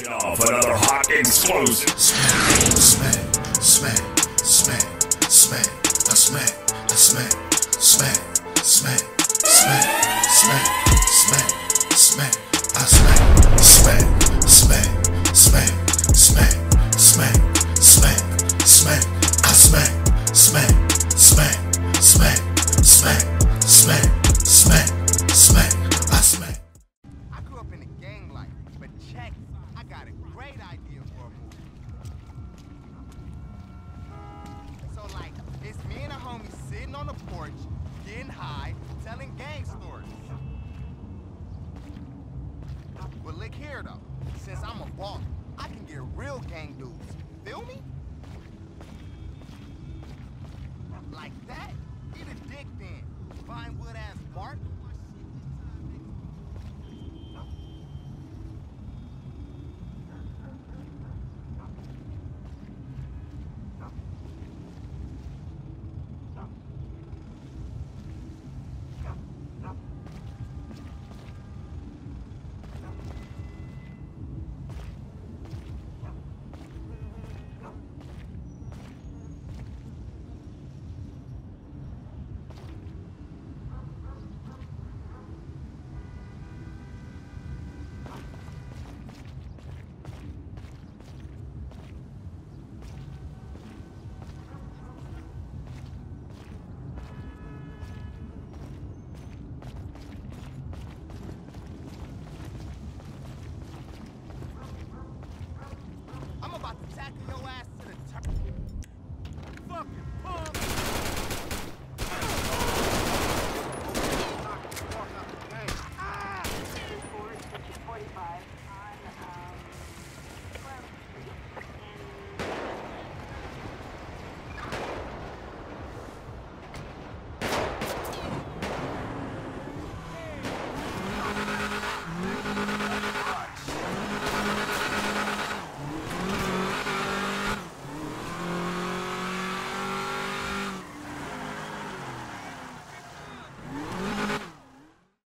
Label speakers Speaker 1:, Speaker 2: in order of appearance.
Speaker 1: Off another hot explosive.
Speaker 2: Smack, smack, smack, smack, I smack, I smack, smack, smack, smack, smack, smack, smack, I smack, smack, smack, smack, smack, smack, smack, smack, I smack, smack, smack, smack, smack, smack, smack, smack, I smack.
Speaker 3: I grew up in a gang life, but check, I got a great idea for a movie. So like, it's me and a homie sitting on the porch, getting high, telling gang stories. But look here though, since I'm a boss, I can get real gang dudes. Feel me? Like that? Get a dick then. Vinewood ass Bart. I'm about to tackle your ass to the turf. Fuck it.